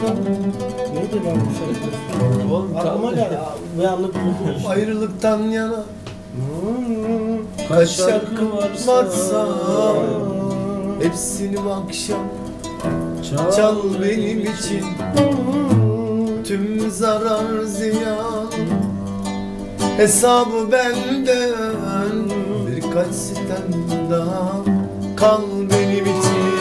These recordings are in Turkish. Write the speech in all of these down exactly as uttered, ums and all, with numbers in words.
Neydi lan bu şarkı? Oğlum Aklıma geldi. Bir anlık buldum işte. Ayrılıktan yana Hmm. kaç şarkı varsa hepsini bu akşam çal benim için. Tüm zarar ziyan hesabı benden, birkaç sitem daha kal benim için.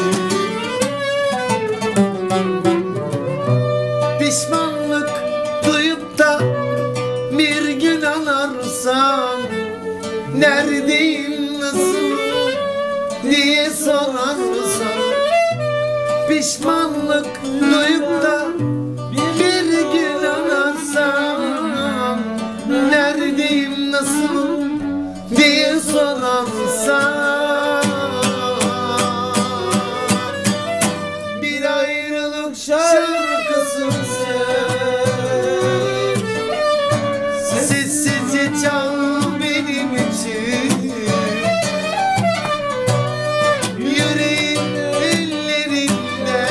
Pişmanlık duyup da bir gün ağlarsam, neredeyim nasıl diye sorarsan, pişmanlık duyup da bir gün ağlarsam, neredeyim nasıl diye sorarsan, bir ayrılık şarkısı sen sessizce çal benim için. Yüreğin ellerinde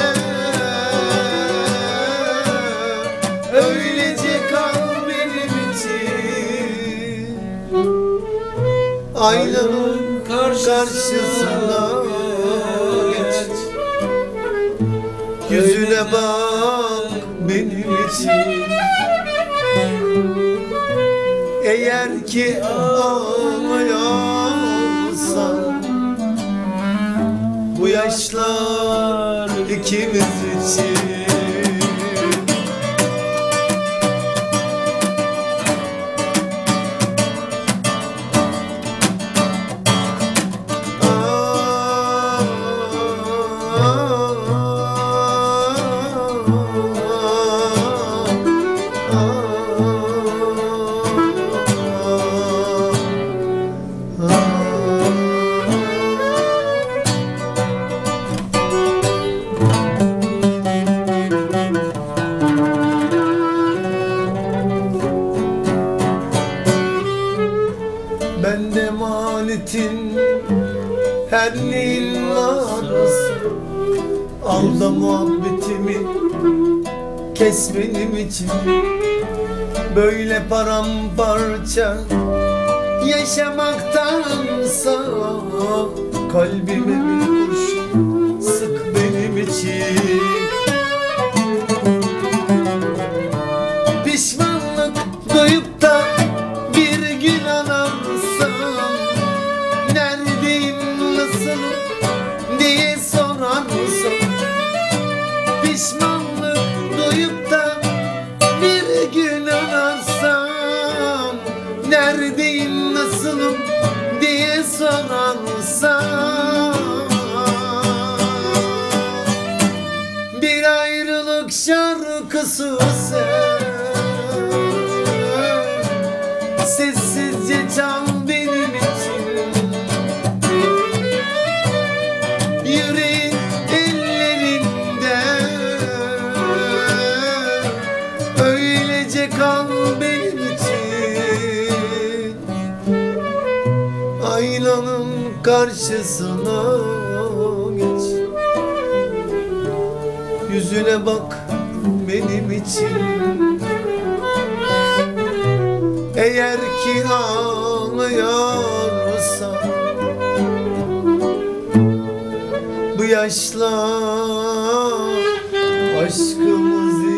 öylece kal benim için. Aynanın karşısına geç, yüzüne bak benim için. Eğer ki ağlıyorsan, bu yaşlar ikimiz için. Ben de emanetin her neyin varsa, al da muhabbetimi kes benim için. Böyle paramparça yaşamaktansa, kalbime bir kurşun sık benim için. Pişmanlık duyup da bir gün ağlarsam, neredeyim nasıl diye sorarsan, pişmanlık duyup da bir gün ağlarsam, neredeyim nasılım diye sorarsan, bir ayrılık şarkısı sen sessizce çal benim için. Yüreğin ellerinde öylece kal benim için. Aynanın karşısına geç, yüzüne bak benim için. Eğer ki ağlıyorsan, bu yaşlar aşkımız